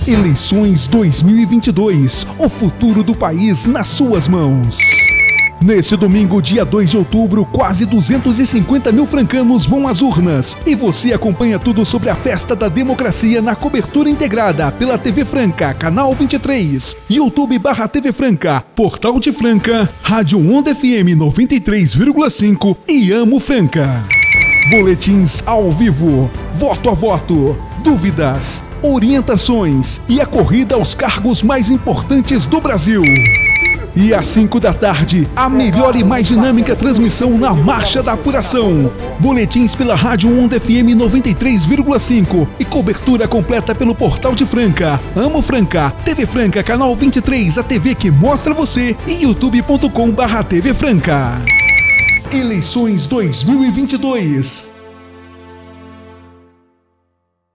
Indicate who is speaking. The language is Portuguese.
Speaker 1: Eleições 2022. O futuro do país nas suas mãos. Neste domingo, dia 2 de outubro, quase 250 mil francanos vão às urnas. E você acompanha tudo sobre a festa da democracia na cobertura integrada pela TV Franca, Canal 23, YouTube/TV Franca, Portal de Franca, Rádio Onda FM 93,5 e Amo Franca. Boletins ao vivo, voto a voto, dúvidas, orientações e a corrida aos cargos mais importantes do Brasil. E às 5 da tarde, a melhor e mais dinâmica transmissão na Marcha da Apuração. Boletins pela Rádio Onda FM 93,5 e cobertura completa pelo Portal de Franca, Amo Franca, TV Franca, Canal 23, a TV que mostra você e youtube.com/TV Franca. Eleições 2022.